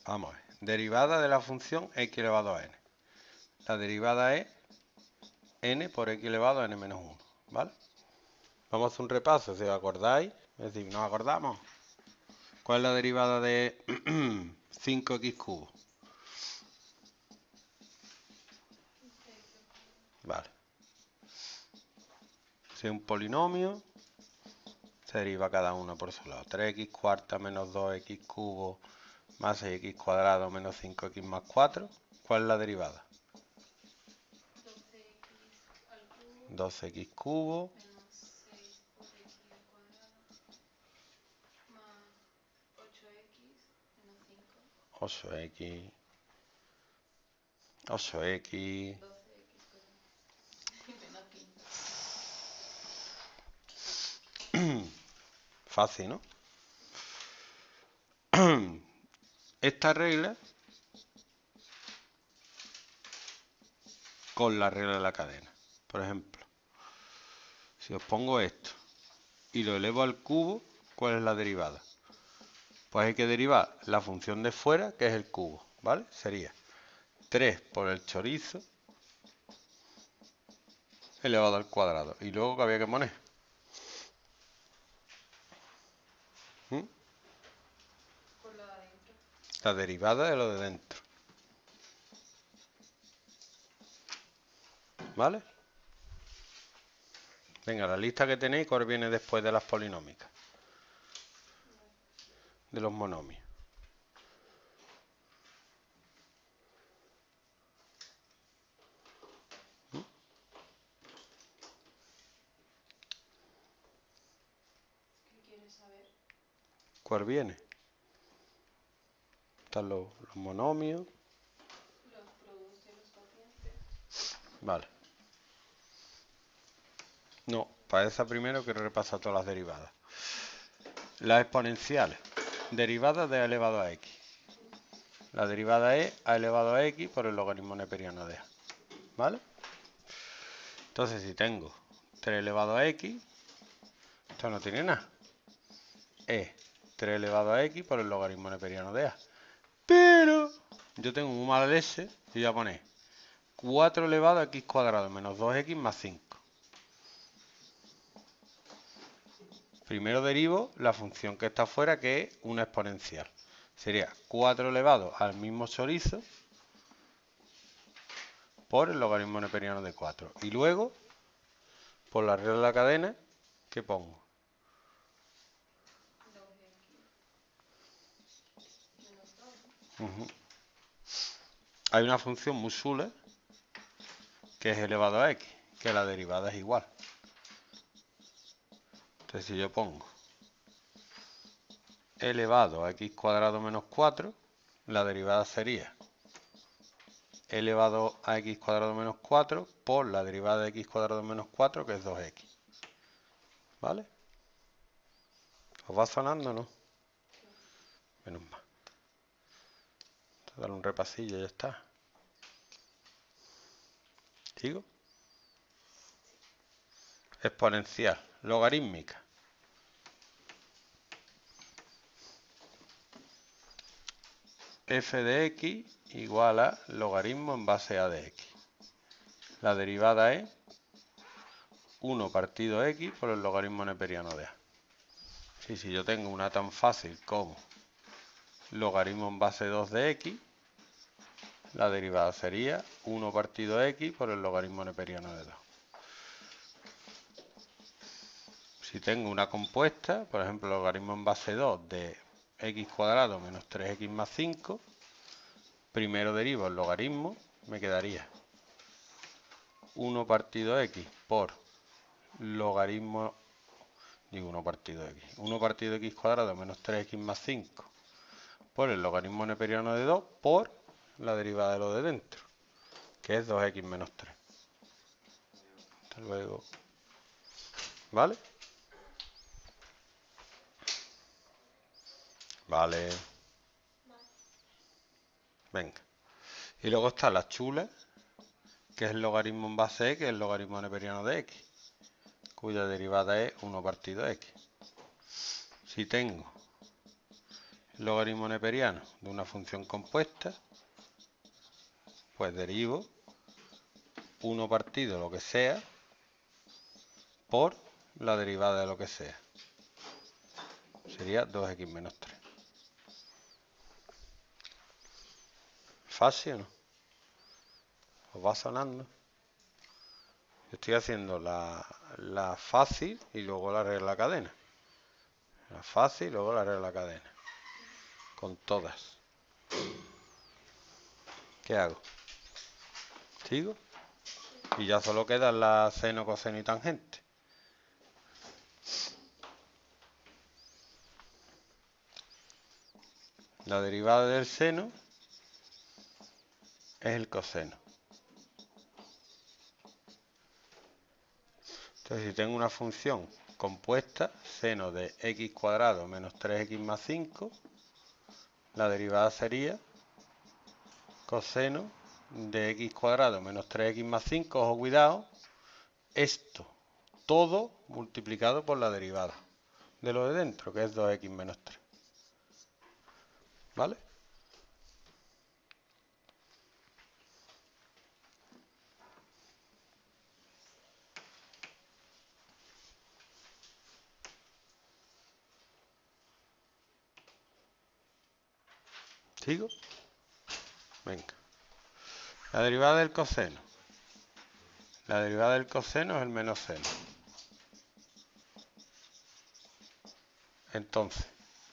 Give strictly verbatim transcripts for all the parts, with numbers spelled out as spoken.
Vamos a ver. Derivada de la función x elevado a n. La derivada es n por x elevado a n menos uno, ¿vale? Vamos a hacer un repaso, si os acordáis. Es decir, ¿nos acordamos? ¿Cuál es la derivada de cinco x cubo? Vale. Si es un polinomio, se deriva cada uno por su lado. tres x cuarta menos dos x cubo más seis x cuadrado menos cinco x más cuatro. ¿Cuál es la derivada? doce x cubo ocho x ocho x fácil, ¿no? Esta regla con la regla de la cadena. Por ejemplo, si os pongo esto y lo elevo al cubo, ¿cuál es la derivada? Pues hay que derivar la función de fuera, que es el cubo, ¿vale? Sería tres por el chorizo elevado al cuadrado. Y luego, ¿qué había que poner? ¿Mm? La derivada de lo de dentro. ¿Vale? Venga, la lista que tenéis, ¿cuál viene después de las polinómicas? De los monomios. ¿Mm? ¿Qué quieres saber? ¿Cuál viene? Están los, los monomios. Los productos y los cocientes. Vale. No, para esa primero quiero repasar todas las derivadas. Las exponenciales. Derivadas de a elevado a x. La derivada es a elevado a x por el logaritmo neperiano de a. ¿Vale? Entonces, si tengo tres elevado a x, esto no tiene nada. Es tres elevado a x por el logaritmo neperiano de a. Pero yo tengo muy mala leche y voy a poner cuatro elevado a x cuadrado menos dos x más cinco. Primero derivo la función que está afuera, que es una exponencial. Sería cuatro elevado al mismo chorizo por el logaritmo neperiano de cuatro. Y luego, por la regla de la cadena, ¿qué pongo? dos x menos dos. Uh-huh. Hay una función muy chula que es elevado a x, que la derivada es igual. Entonces, si yo pongo elevado a x cuadrado menos cuatro, la derivada sería elevado a x cuadrado menos cuatro por la derivada de x cuadrado menos cuatro, que es dos x. ¿Vale? ¿Os va sonando o no? Sí. Menos mal. Dar un repasillo y ya está. ¿Sigo? Exponencial, logarítmica. F de x igual a logaritmo en base a de x. La derivada es uno partido x por el logaritmo neperiano de a. Sí, si yo tengo una tan fácil como logaritmo en base dos de x, la derivada sería uno partido x por el logaritmo neperiano de dos. Si tengo una compuesta, por ejemplo, logaritmo en base dos de x cuadrado menos tres x más cinco, primero derivo el logaritmo, me quedaría uno partido x por logaritmo, digo uno partido x, uno partido x cuadrado menos tres x más cinco por el logaritmo neperiano de dos por la derivada de lo de dentro, que es dos x menos tres. Hasta luego. ¿Vale? Vale. Venga. Y luego está la chula, que es el logaritmo en base x, que es el logaritmo neperiano de x, cuya derivada es uno partido x. Si tengo logaritmo neperiano de una función compuesta, pues derivo uno partido lo que sea por la derivada de lo que sea. Sería dos equis menos tres. ¿Fácil o no? ¿Os va sonando? Estoy haciendo la, la fácil y luego la regla de la cadena. La fácil y luego la regla de la cadena. Con todas. ¿Qué hago? ¿Sigo? Y ya solo quedan la seno, coseno y tangente. La derivada del seno es el coseno. Entonces, si tengo una función compuesta, seno de x cuadrado menos tres equis más cinco, la derivada sería coseno de x cuadrado menos tres equis más cinco, ojo, cuidado, esto todo multiplicado por la derivada de lo de dentro, que es dos equis menos tres. ¿Vale? ¿Sigo? Venga. La derivada del coseno. La derivada del coseno es el menos seno. Entonces,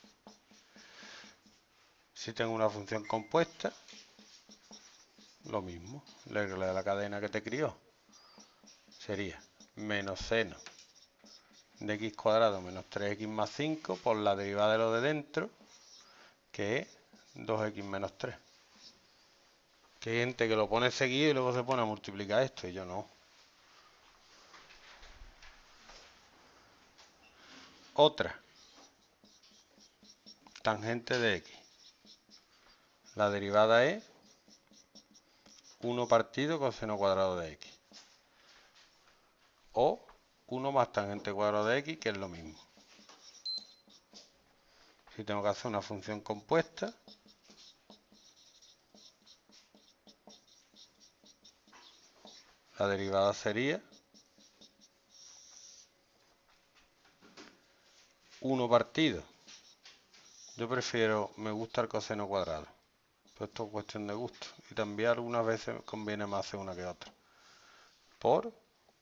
si tengo una función compuesta, lo mismo. La regla de la cadena que te crió sería menos seno de x cuadrado menos tres equis más cinco por la derivada de lo de dentro, que es dos equis menos tres. Que hay gente que lo pone seguido y luego se pone a multiplicar esto, y yo no. Otra. Tangente de x. La derivada es uno partido coseno cuadrado de x. O uno más tangente cuadrado de x, que es lo mismo. Si tengo que hacer una función compuesta, la derivada sería uno partido. Yo prefiero, me gusta el coseno cuadrado. Pero esto es cuestión de gusto. Y también algunas veces conviene más hacer una que otra. Por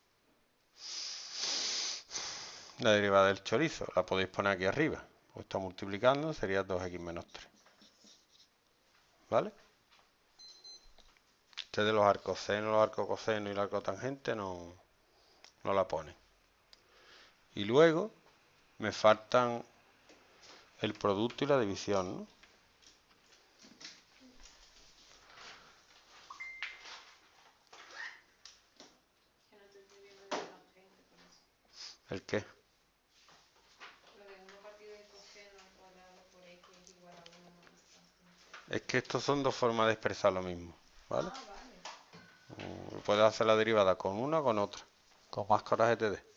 la derivada del chorizo. La podéis poner aquí arriba. Pues está multiplicando, sería dos equis menos tres. ¿Vale? Este de los arcosenos, los arcocosenos y la arcotangente no, no la ponen. Y luego me faltan el producto y la división, ¿no? Que no te estoy viendo la tangente con eso. ¿El qué? Lo de uno partido de coseno al cuadrado por x es igual a uno más tangente. Es que estos son dos formas de expresar lo mismo, ¿vale? Ah, vale. Mm, Puedes hacer la derivada con una o con otra. Con más coraje te dé.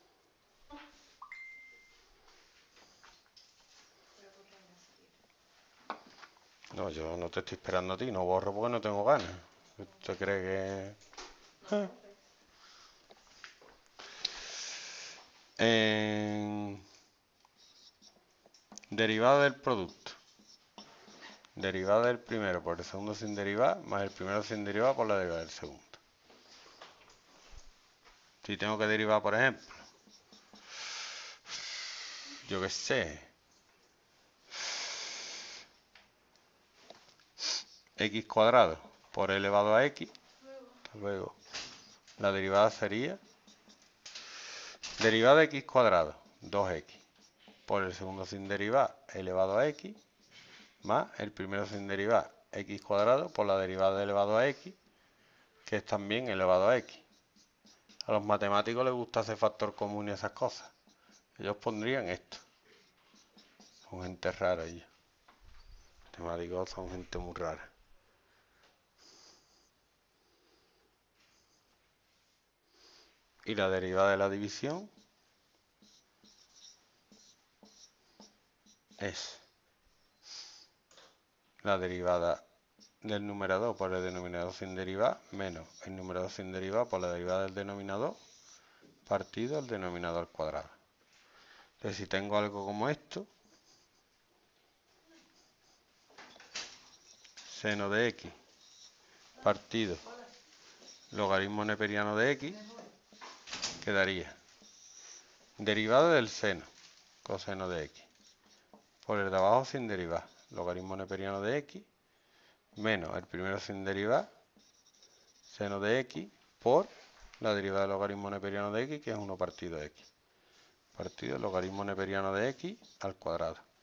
Voy a borrarla si quieres. No, yo no te estoy esperando a ti. No borro porque no tengo ganas. ¿Usted cree que...? No, Eh. borres. En... Derivada del producto. Derivada del primero por el segundo sin derivar, más el primero sin derivar por la derivada del segundo. Si tengo que derivar, por ejemplo, yo qué sé, x cuadrado por e elevado a x, luego la derivada sería derivada de x cuadrado, dos equis, por el segundo sin derivar elevado a x, más el primero sin derivar x cuadrado por la derivada de elevado a x, que es también elevado a x. A los matemáticos les gusta hacer factor común y esas cosas. Ellos pondrían esto. Son gente rara ellos. Los matemáticos son gente muy rara. Y la derivada de la división es la derivada del numerador por el denominador sin derivar menos el numerador sin derivar por la derivada del denominador partido el denominador al cuadrado. Entonces, si tengo algo como esto, seno de x partido logaritmo neperiano de x, quedaría derivada del seno, coseno de x, por el de abajo sin derivar, logaritmo neperiano de x, menos el primero sin derivar, seno de x, por la derivada del logaritmo neperiano de x, que es uno partido x, partido logaritmo neperiano de x al cuadrado.